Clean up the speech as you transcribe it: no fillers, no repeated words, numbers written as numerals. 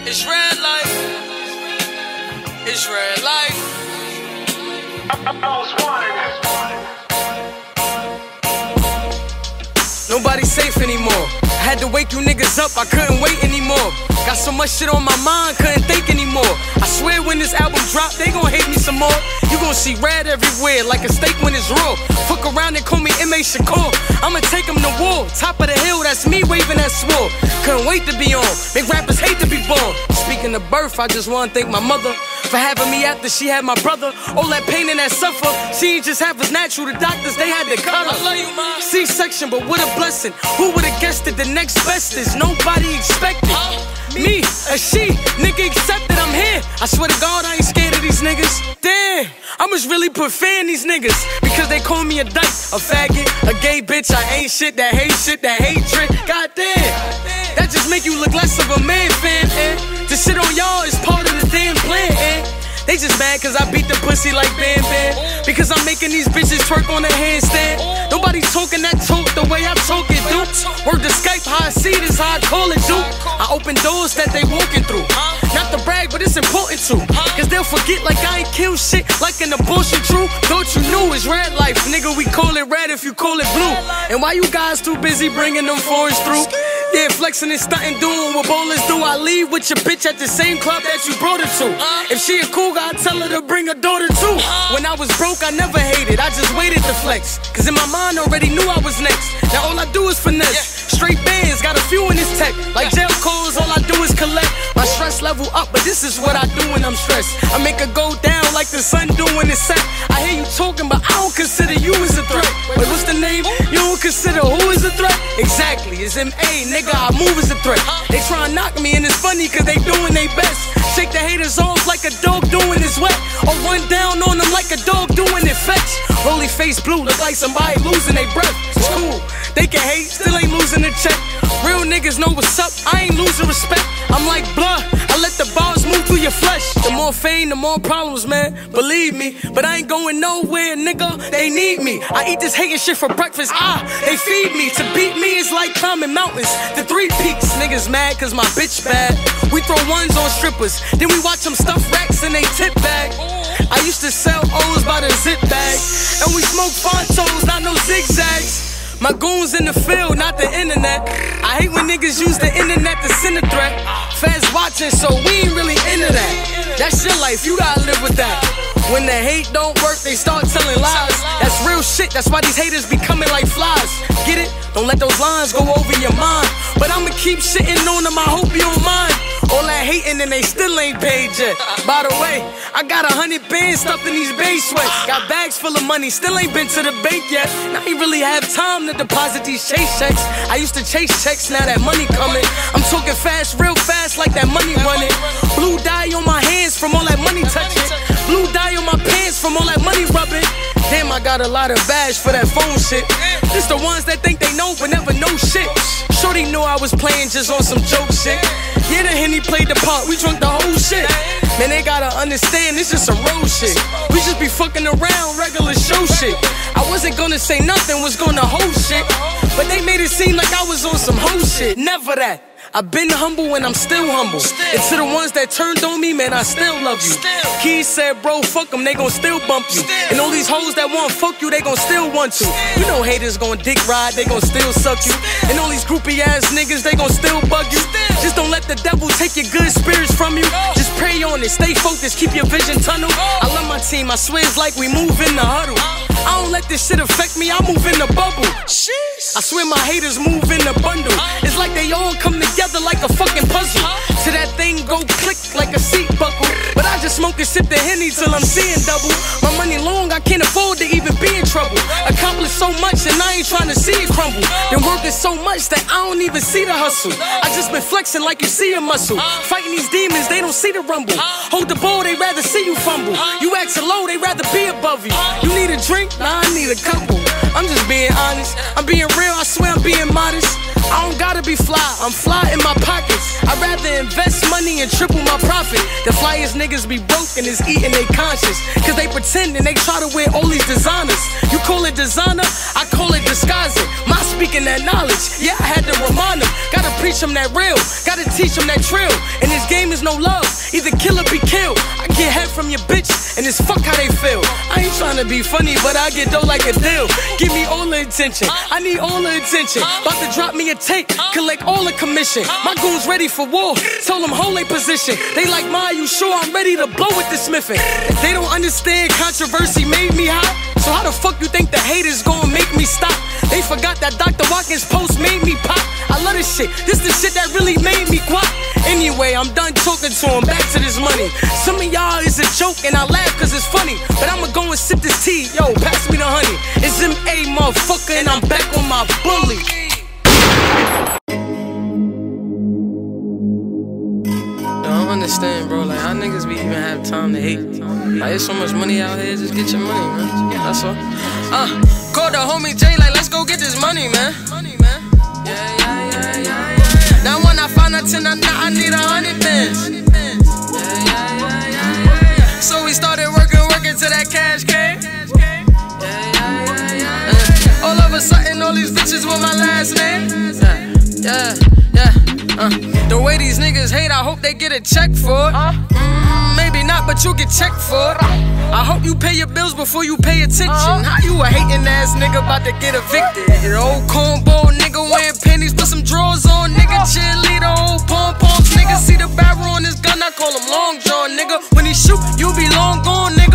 It's red life. It's red life. Nobody's safe anymore. I had to wake you niggas up, I couldn't wait anymore. Got so much shit on my mind, couldn't think anymore. I swear when this album drop, they gon' hate me some more. You gon' see red everywhere, like a steak when it's raw. Fuck around and call me M.A. Shakur. I'ma take them to war. Top of the hill, that's me waving that sword. Couldn't wait to be on. Big rappers hate to be born. Speaking of birth, I just wanna thank my mother for having me after she had my brother. All that pain and that suffer, she ain't just have was natural. The doctors, they had to cut her. C-section, but what a blessing. Who would've guessed it? The next best is nobody expected. Me, a she, nigga accepted, I'm here. I swear to God, I ain't scared of these niggas. Damn, I must really put fear in these niggas, because they call me a dyke, a faggot, a gay bitch. I ain't shit, that hatred. God damn, that just make you look less of a man, fam. To shit on y'all is part of the damn plan. They just mad cause I beat the pussy like Bam Bam, because I'm making these bitches twerk on a handstand. Nobody's talking that talk the way I talk it, dude. Word to Skype, how I see it is how I call it, dude. I open doors that they walking through. Not to brag, but it's important to, cause they'll forget like I ain't kill shit like an abortion true. Thought you knew it's red life, nigga, we call it red if you call it blue. And why you guys too busy bringing them foreigns through? Yeah, flexing and stunting, doing what bowlers do. I leave with your bitch at the same club that you brought her to. If she a cool guy, I tell her to bring her daughter too. When I was broke, I never hated, I just waited to flex, cause in my mind already knew I was next. Now all I do is finesse, straight bands, got a few in this tech. Like jail calls, all I do is collect. My stress level up, but this is what I do when I'm stressed. I make her go down like the sun do when it's set. I hear you talking, but I don't consider you as a threat. Wait, what's the name? You don't consider who is a threat? Exactly, it's M.A., nigga, I move as a threat. They try and knock me and it's funny cause they doing their best. Shake the haters off like a dog doing his wet, or run down on them like a dog doing it fetch. Holy face blue, look like somebody losing their breath. It's cool, they can hate, still ain't losing a check. Real niggas know what's up, I ain't losing respect. I'm like blood, I let the bars move through your flesh. The more fame, the more problems, man, believe me. But I ain't going nowhere, nigga, they need me. I eat this hating shit for breakfast, they feed me. To beat me is like climbing mountains, the 3 peaks. Niggas mad cause my bitch bad. We throw ones on strippers, then we watch them stuff racks in they tip bag. I used to sell O's by the zip bag, and we smoke Fontos, not no zigzags. My goons in the field, not the internet. I hate when niggas use the internet to send a threat. Fans watching, so we ain't really into that. That's your life, you gotta live with that. When the hate don't work, they start telling lies. That's real shit, that's why these haters be coming like flies. Get it? Don't let those lines go over your mind. But I'ma keep shitting on them, I hope you don't mind. All that hating and they still ain't paid yet. By the way, I got 100 bands stuffed in these bay sweats. Got bags full of money, still ain't been to the bank yet. Now I ain't really have time to deposit these chase checks. I used to chase checks, now that money coming. I'm talking fast, real fast, like that money running. Blue dye on my hands from all that money touching. Blue dye on my pants from all that money rubbing. Damn, I got a lot of bash for that phone shit. It's the ones that think they know but never know shit. Shorty knew I was playing just on some joke shit. Yeah, the Henny played the part, we drunk the whole shit. Man, they gotta understand, this just some road shit. We just be fucking around, regular show shit. I wasn't gonna say nothing, was gonna hold shit, but they made it seem like I was on some hoe shit. Never that. I've been humble and I'm still humble. And to the ones that turned on me, man, I still love you. Keys said, bro, fuck them, they gon' still bump you. And all these hoes that want fuck you, they gon' still want to. You know haters gon' dick ride, they gon' still suck you. And all these groupie ass niggas, they gon' still bug you. Just don't let the devil take your good spirits from you. Just pray on it, stay focused, keep your vision tunnel. I love my team, I swear it's like we move in the huddle. I don't let this shit affect me, I move in the bubble. I swear my haters move in the bundle. It's like they all come together like a fucking puzzle. Till that thing go click like a seat buckle. But I just smoke and sip the Henny till I'm seeing double. My money long, I can't afford to even be in trouble. Accomplished so much and I ain't trying to see it crumble. Been working so much that I don't even see the hustle. I just been flexing like you see a muscle. Fighting these demons, they don't see the rumble. Hold the ball, they rather see you fumble. You acting low, they rather be above you. You need a drink? Nah, I need a couple. I'm just being honest, I'm being real, I swear I'm being modest. I don't gotta be fly, I'm fly in my pockets. I I'd rather invest money and triple my profit. The flyest niggas be broke and is eating they conscience. Cause they pretend and they try to wear all these designers. You call it designer, I call it disguising. My speaking that knowledge, yeah, I had to remind them. Gotta preach them that real, gotta teach them that trill. And this game is no love, either kill or be killed. I get head from your bitch, and it's fuck how they feel. I ain't trying to be funny, but I get dough like a deal. Give me all the attention, I need all the attention. About to drop me a tape, collect all the commission. My goons ready for war, told them hold their position. They like, Ma, you sure I'm ready to blow with the smithing? If they don't understand controversy made me hot, so how the fuck you think the haters gonna make me stop? They forgot that Dr. Watkins' post made me pop. I love this shit, this the shit that really made me guap. Anyway, I'm done talking to him, back to this money. Some of y'all is a joke and I laugh cause it's funny, but I'ma go and sip this tea, yo, pass me the honey. It's M.A. motherfucker and I'm back on my bully. Yo, I don't understand, bro, like how niggas be even have time to hate. Like there's so much money out here, just get your money, man. That's all. Call the homie Jay, like let's go get this money, man. Yeah. Now when I find out 10, I need 100 bands. So we started working till that cash came. All of a sudden, all these bitches with my last name. The way these niggas hate, I hope they get a check for it. Maybe not, but you get checked for it. I hope you pay your bills before you pay attention. How you a hating ass nigga about to get evicted? Your old cornball nigga wearing panties, put some drawers on, nigga. Cheerleader, old pom-poms, nigga. See the barrel on his gun, I call him Long John, nigga. When he shoot, you be long gone, nigga.